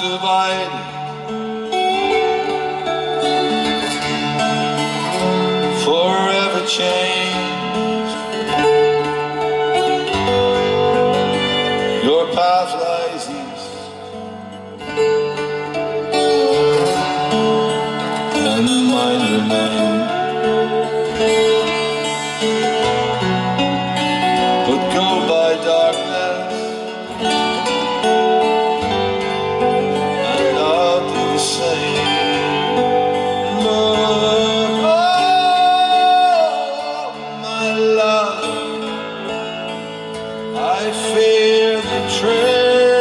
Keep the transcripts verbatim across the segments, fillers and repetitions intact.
divide, forever changed. Your path lies east, and mine remains. But go by darkness, and I'll do the same. But oh, my love, I fear the trail.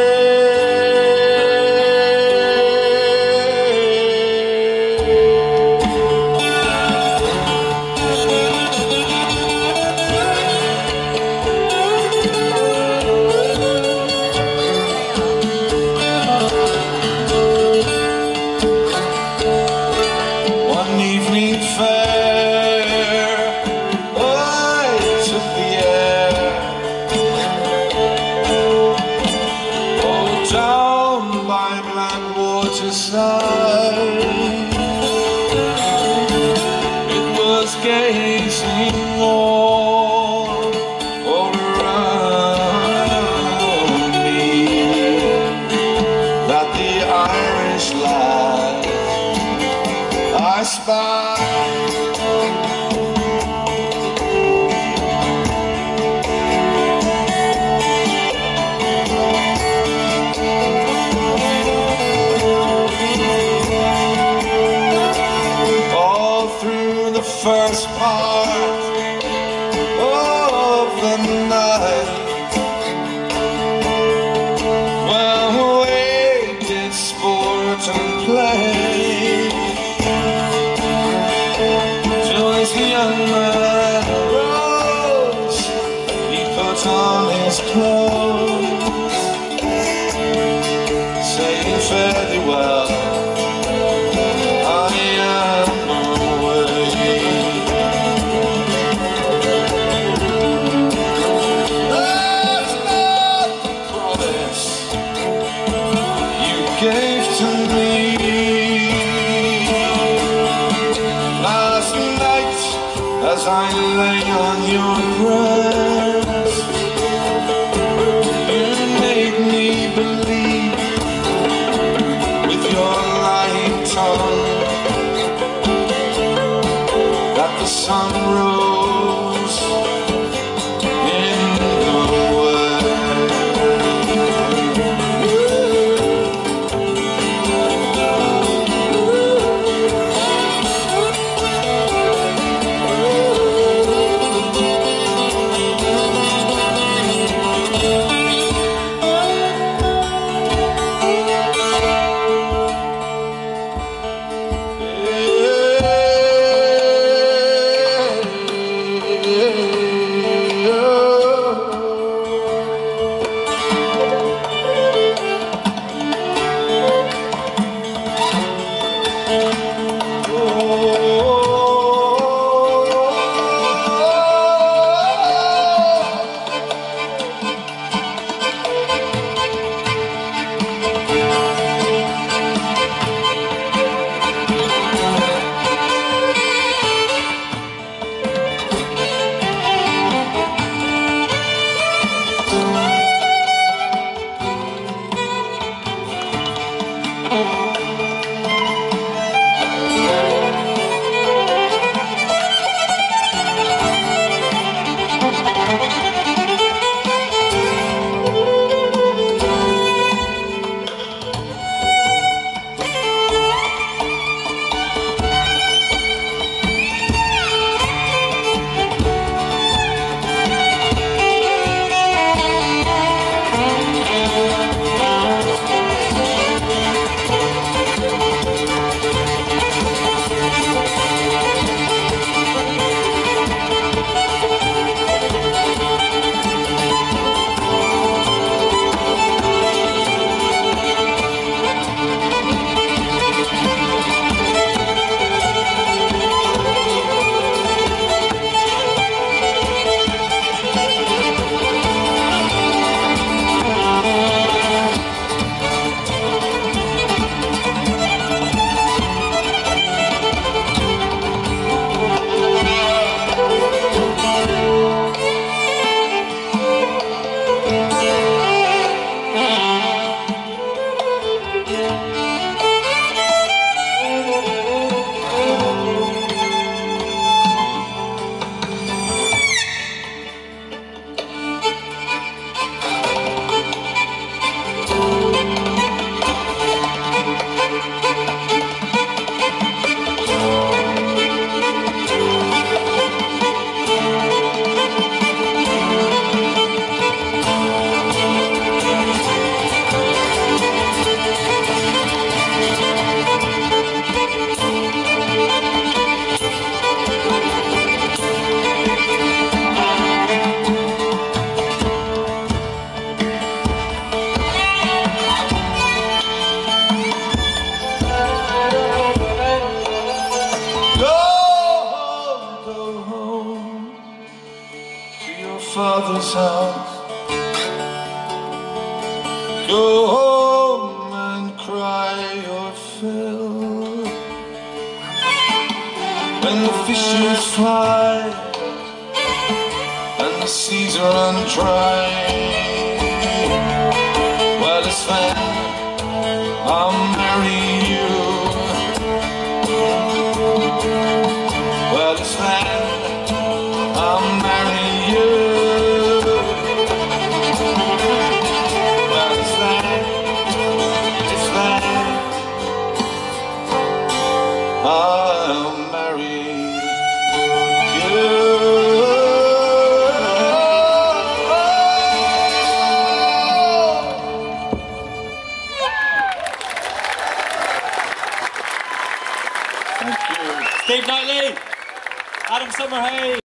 Down by Blackwaterside, it was gazing all, all around me that the Irish lad I spied first part of the night, when we did sport and play, till this young man arose, he put on his clothes, saying fare thee well, I am gave to me last night as I lay on your breast. You made me believe with your lying tongue that the sun rose in the father's house. Go home and cry your fill. When the fishes fly and the seas run dry,